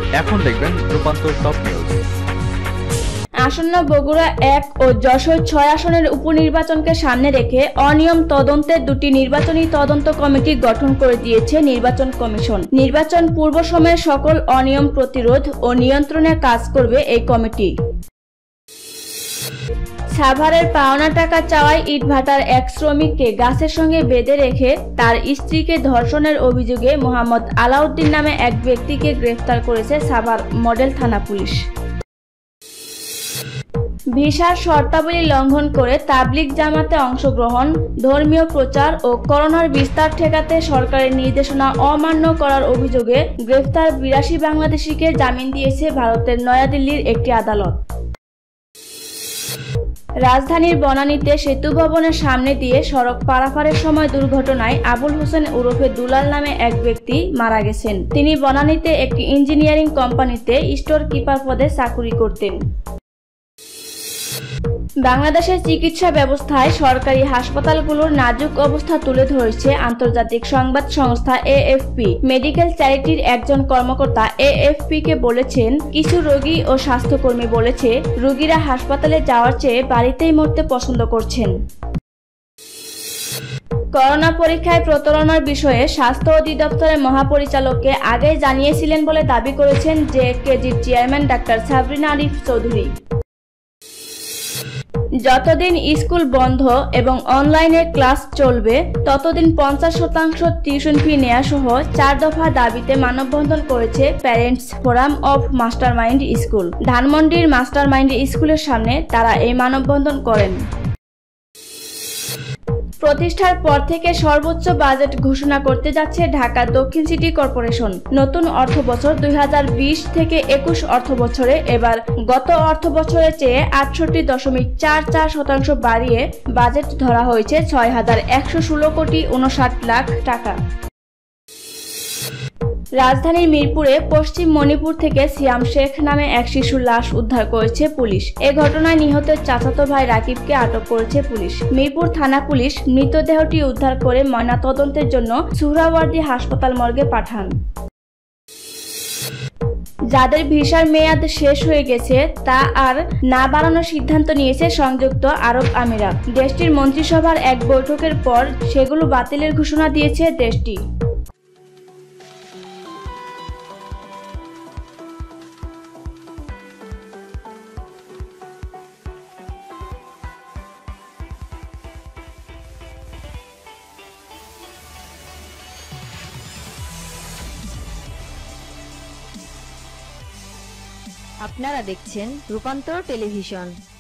এখন দেখবেন রূপান্তর টপ নিউজ। আসন্ন বগুড়া 1 ও যশোর 6 আসনের উপনির্বাচনকে সামনে রেখে অনিয়ম তদন্তের দুটি নির্বাচনী তদন্ত কমিটি গঠন করে দিয়েছে নির্বাচন কমিশন। নির্বাচন পূর্ব সময়ে সকল অনিয়ম প্রতিরোধ ও নিয়ন্ত্রণে কাজ করবে এই কমিটি। সাভারের পাওনা টাকা চাওয়ায় ইটভাটার এক শ্রমিককে গাছের সঙ্গে বেঁধে রেখে তার স্ত্রীকে ধর্ষণের অভিযোগে মোহাম্মদ আলাউদ্দিন নামে এক ব্যক্তিকে গ্রেফতার করেছে সাভার মডেল থানা পুলিশ। ভিসার শর্তাবলী লঙ্ঘন করে তাবলিগ জামাতে অংশগ্রহণ, ধর্মীয় প্রচার ও করোনার বিস্তার ঠেকাতে সরকারের নির্দেশনা অমান্য করার অভিযোগে গ্রেফতার 82 বাংলাদেশিকে জামিন দিয়েছে ভারতের নয়াদিল্লির একটি আদালত। রাজধানীর বনানীতে সেতু ভবনের সামনে দিয়ে সড়ক পারাপারের সময় দুর্ঘটনায় আবুল হোসেন ওরফে দুলাল নামে এক ব্যক্তি মারা গেছেন। তিনি বনানীতে একটি ইঞ্জিনিয়ারিং কোম্পানিতে স্টোর কিপার পদে চাকুরি করতেন। বাংলাদেশের চিকিৎসা ব্যবস্থায় সরকারি হাসপাতালগুলোর নাজুক অবস্থা তুলে ধরেছে আন্তর্জাতিক সংবাদ সংস্থা এএফপি। মেডিকেল চ্যারিটির একজন কর্মকর্তা এএফপি-কে বলেছেন, কিছু রোগী ও স্বাস্থ্যকর্মী বলেছে রোগীরা হাসপাতালে যাওয়ার চেয়ে বাড়িতেই মরতে পছন্দ করছেন। করোনা পরীক্ষায় প্রতারণার বিষয়ে স্বাস্থ্য অধিদপ্তরের মহাপরিচালককে আগেই জানিয়েছিলেন বলে দাবি করেছেন জেকেজির চেয়ারম্যান ডাক্তার সাবরিনা আরিফ চৌধুরী। যতদিন স্কুল বন্ধ এবং অনলাইনে ক্লাস চলবে ততদিন 50% টিউশন ফি নেওয়া সহ 4 দফা দাবিতে মানববন্ধন করেছে parents forum of mastermind school. ধানমন্ডির মাস্টারমাইন্ড স্কুলের সামনে তারা এই মানববন্ধন করেন। প্রতিষ্ঠার পর থেকে সর্বোচ্চ বাজেট ঘোষণা করতে যাচ্ছে ঢাকা দক্ষিণ সিটি কর্পোরেশন। নতুন অর্থবছর 2020 থেকে 21 অর্থবছরে এবার গত অর্থবছরের চেয়ে 68.44% বাড়িয়ে বাজেট ধরা হয়েছে 6,116 কোটি 59 লাখ টাকা। রাজধানীর মিরপুরে পশ্চিম মণিপুর থেকে সিয়াম শেখ নামে এক শিশুর লাশ উদ্ধার করেছে পুলিশ। এ ঘটনায় নিহতের চাচাতো ভাই রাকিবকে আটক করেছে পুলিশ। মিরপুর থানা পুলিশ মৃতদেহটি উদ্ধার করে ময়নাতদন্তের জন্য সুহরাওয়ার্দী হাসপাতাল মর্গে পাঠান। যাদের ভিসার মেয়াদ শেষ হয়ে গেছে তা আর না বাড়ানোর সিদ্ধান্ত নিয়েছে সংযুক্ত আরব আমিরাত। দেশটির মন্ত্রিসভার এক বৈঠকের পর সেগুলো বাতিলের ঘোষণা দিয়েছে দেশটি। আপনারা দেখছেন রূপান্তর টেলিভিশন।